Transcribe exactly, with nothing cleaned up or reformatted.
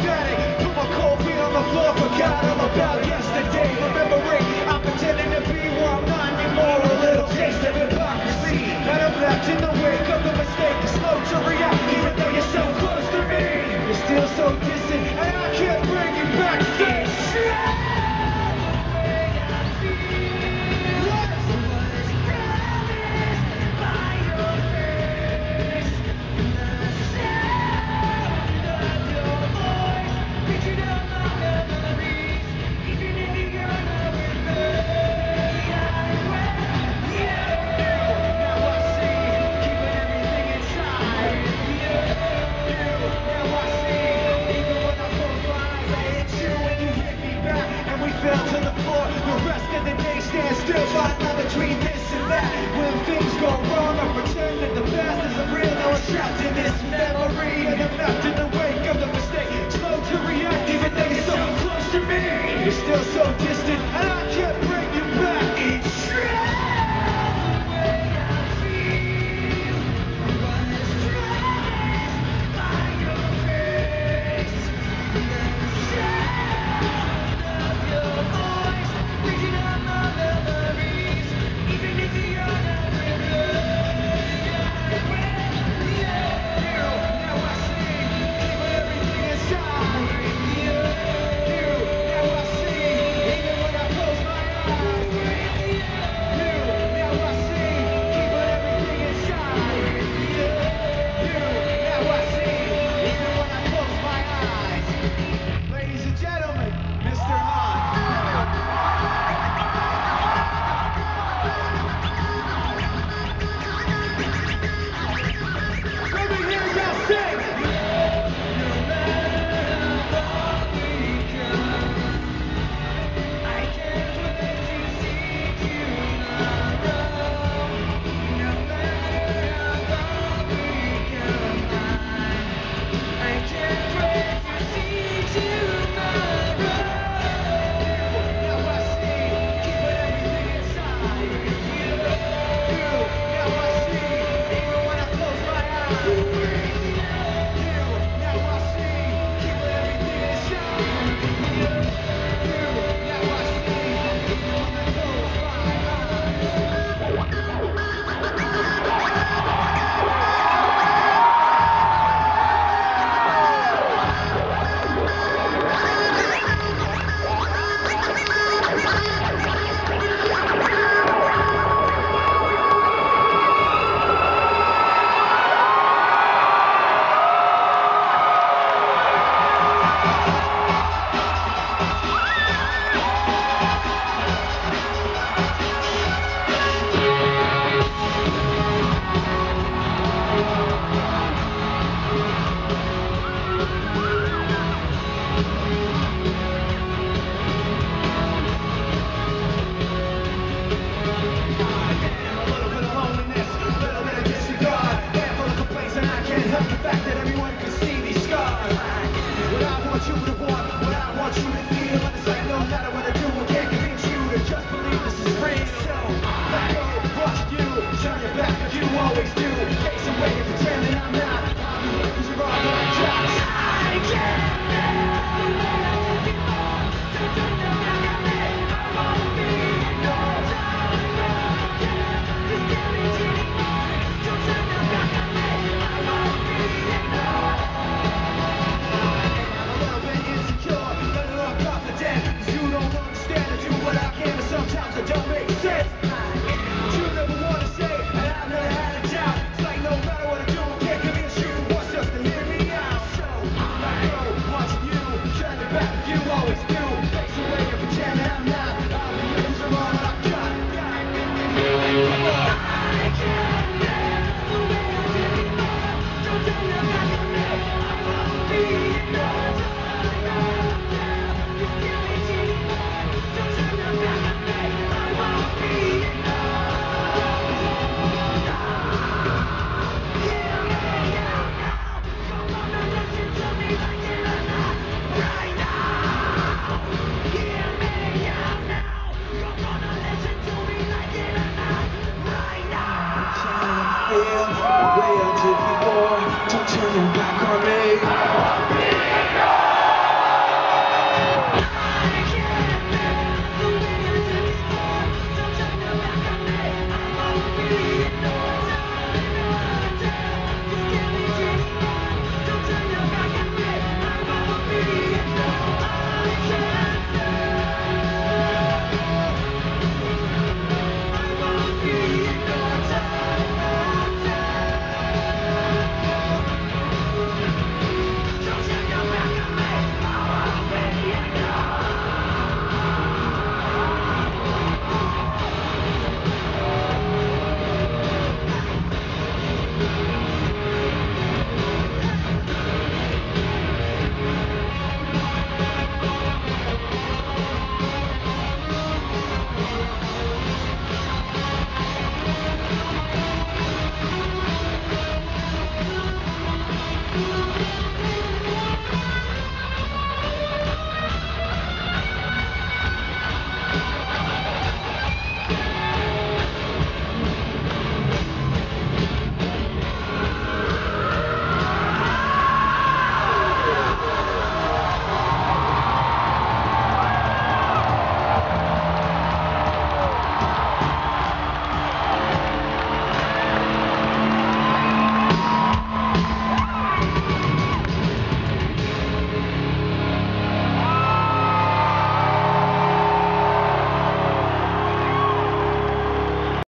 static. Put my cold feet on the floor, forgot all about yesterday. Remembering I'm pretending to be where I'm not anymore. A little taste of hypocrisy, and I'm left in the wake of the mistake. Slow to react, even though you're so close to me. You're still so distant, and I can't bring you back. Say shit. Fell to the floor, the rest of the day stands still. Find line between this and that. When things go wrong, I pretend that the past isn't real. Now I'm trapped in this memory, and I'm left in the wake of the mistake. Slow to react, even though you're so close to me. You're still so distant, and I can't bring you back. It's true. To